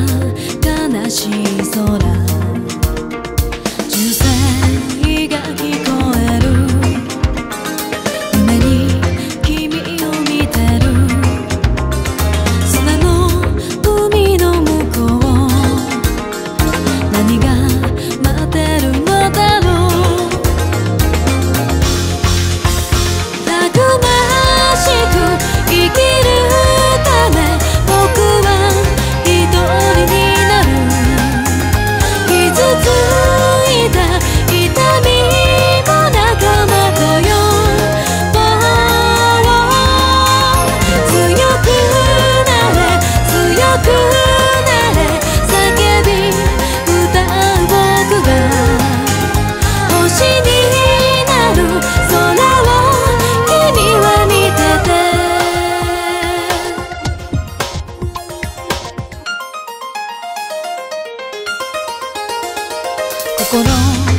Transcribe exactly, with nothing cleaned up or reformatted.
悲しい空、銃声が聞こえる。夢に君を見てる。砂の海の向こう、何が待ってるのだろう。たくましく生きるため、僕は一人になる。傷ついた痛みも仲間とよ。強くなれ強くなれ叫び歌う僕が星になる空を君は見てて。心